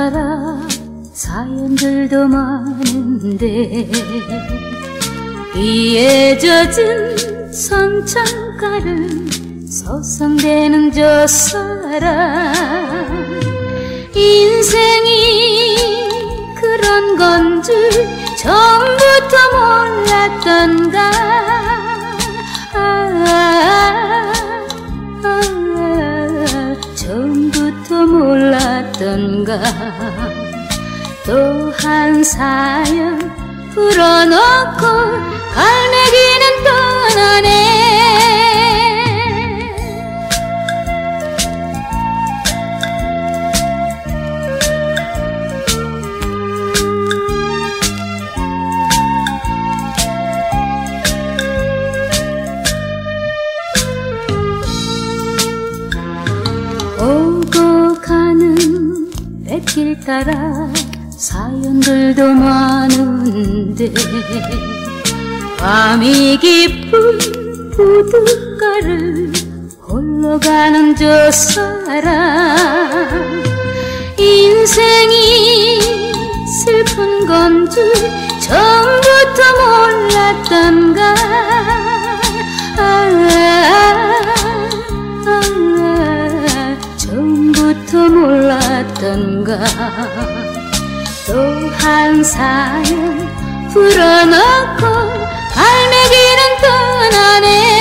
따라 사연들도 많은데 비에 젖은 선창가를 서성대는 저 사람 인생이 그런 건 줄 처음부터 몰랐던가 처음부터 몰랐던가 또 한 사연 풀어놓고 갈매기는 떠나네 오고 가는 뱃길 따라 사연들도 많은데 밤이 깊은 부둣가를 홀로 가는 저 사람 인생이 슬픈 건 줄 처음부터 몰랐던가 처음부터 몰랐던가 또 한 사연 풀어놓고 갈매기는 떠나네